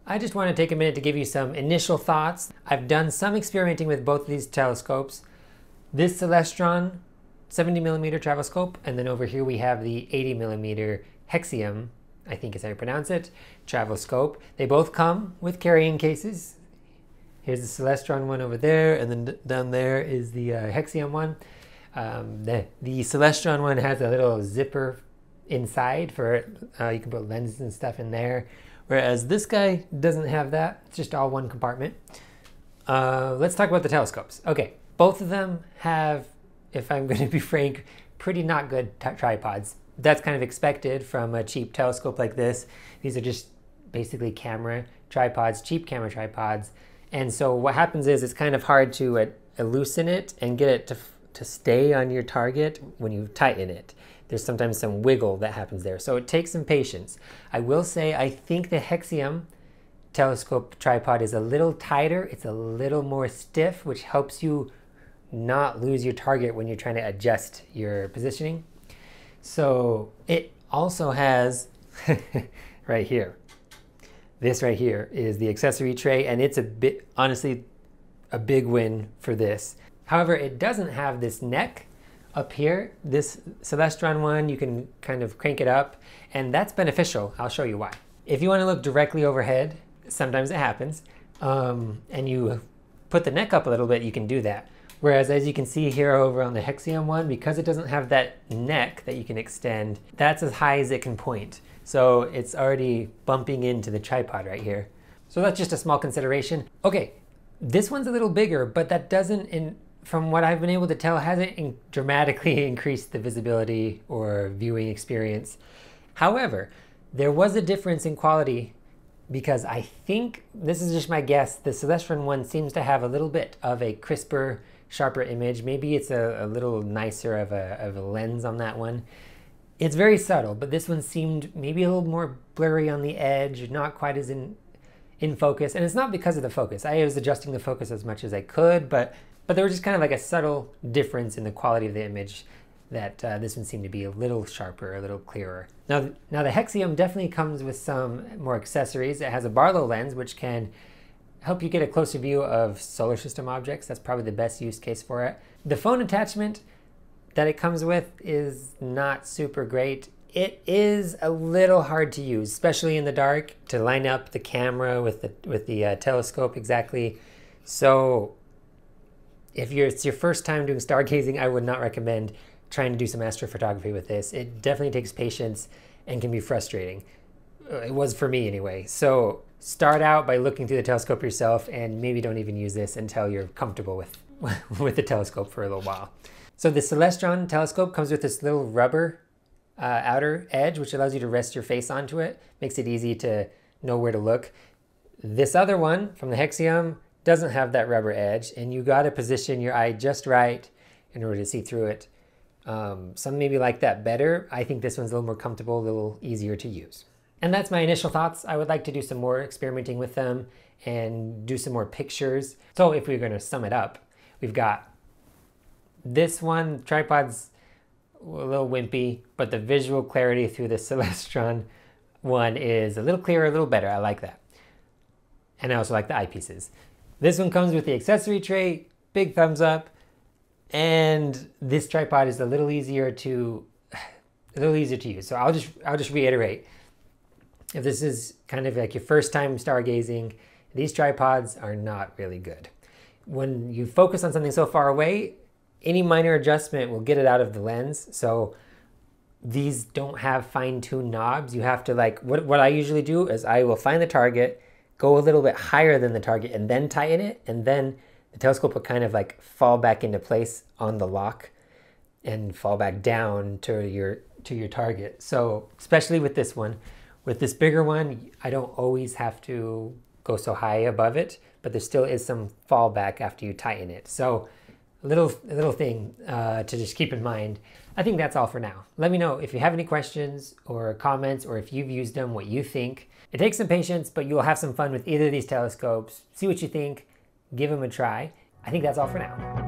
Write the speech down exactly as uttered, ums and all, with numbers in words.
I just want to take a minute to give you some initial thoughts. I've done some experimenting with both of these telescopes. This Celestron seventy millimeter Travelscope, and then over here we have the eighty millimeter Hexeum, I think is how you pronounce it, Travelscope. They both come with carrying cases. Here's the Celestron one over there, and then down there is the uh, Hexeum one. Um, the, the Celestron one has a little zipper inside for, uh, you can put lenses and stuff in there. Whereas this guy doesn't have that, it's just all one compartment. Uh, let's talk about the telescopes. Okay, both of them have, if I'm going to be frank, pretty not good tripods. That's kind of expected from a cheap telescope like this. These are just basically camera tripods, cheap camera tripods. And so what happens is it's kind of hard to uh, loosen it and get it to, to stay on your target when you tighten it. There's sometimes some wiggle that happens there. So it takes some patience. I will say I think the Hexeum telescope tripod is a little tighter. It's a little more stiff, which helps you not lose your target when you're trying to adjust your positioning. So it also has, right here, this right here is the accessory tray, and it's a bit, honestly, a big win for this. However, it doesn't have this neck up here. This Celestron one, you can kind of crank it up, and that's beneficial. I'll show you why. If you want to look directly overhead, sometimes it happens, um, and you put the neck up a little bit, you can do that. Whereas as you can see here over on the Hexeum one, because it doesn't have that neck that you can extend, that's as high as it can point. So it's already bumping into the tripod right here. So that's just a small consideration. Okay, this one's a little bigger, but that doesn't, in, from what I've been able to tell, hasn't in dramatically increased the visibility or viewing experience. However, there was a difference in quality because I think, this is just my guess, the Celestron one seems to have a little bit of a crisper, sharper image. Maybe it's a, a little nicer of a, of a lens on that one. It's very subtle, but this one seemed maybe a little more blurry on the edge, not quite as in, in focus. And it's not because of the focus. I was adjusting the focus as much as I could, but, but there was just kind of like a subtle difference in the quality of the image that uh, this one seemed to be a little sharper, a little clearer. Now, now the Hexeum definitely comes with some more accessories. It has a Barlow lens, which can help you get a closer view of solar system objects. That's probably the best use case for it. The phone attachment that it comes with is not super great. It is a little hard to use, especially in the dark, to line up the camera with the, with the uh, telescope exactly. So if you're, it's your first time doing stargazing, I would not recommend trying to do some astrophotography with this. It definitely takes patience and can be frustrating. It was for me anyway. So start out by looking through the telescope yourself, and maybe don't even use this until you're comfortable with, with the telescope for a little while. So the Celestron telescope comes with this little rubber uh, outer edge, which allows you to rest your face onto it. Makes it easy to know where to look. This other one from the Hexeum doesn't have that rubber edge, and you gotta position your eye just right in order to see through it. Um, some maybe like that better. I think this one's a little more comfortable, a little easier to use. And that's my initial thoughts. I would like to do some more experimenting with them and do some more pictures. So if we're gonna sum it up, we've got this one, tripod's a little wimpy, but the visual clarity through the Celestron one is a little clearer, a little better. I like that. And I also like the eyepieces. This one comes with the accessory tray, big thumbs up. And this tripod is a little easier to, a little easier to use. So I'll just, I'll just reiterate. If this is kind of like your first time stargazing, these tripods are not really good. When you focus on something so far away, any minor adjustment will get it out of the lens. So these don't have fine-tuned knobs. You have to like, what, what I usually do is I will find the target, go a little bit higher than the target, and then tighten it. And then the telescope will kind of like fall back into place on the lock and fall back down to your, to your target. So especially with this one, with this bigger one, I don't always have to go so high above it, but there still is some fallback after you tighten it. So a little, a little thing uh, to just keep in mind. I think that's all for now. Let me know if you have any questions or comments, or if you've used them, what you think. It takes some patience, but you'll have some fun with either of these telescopes. See what you think, give them a try. I think that's all for now.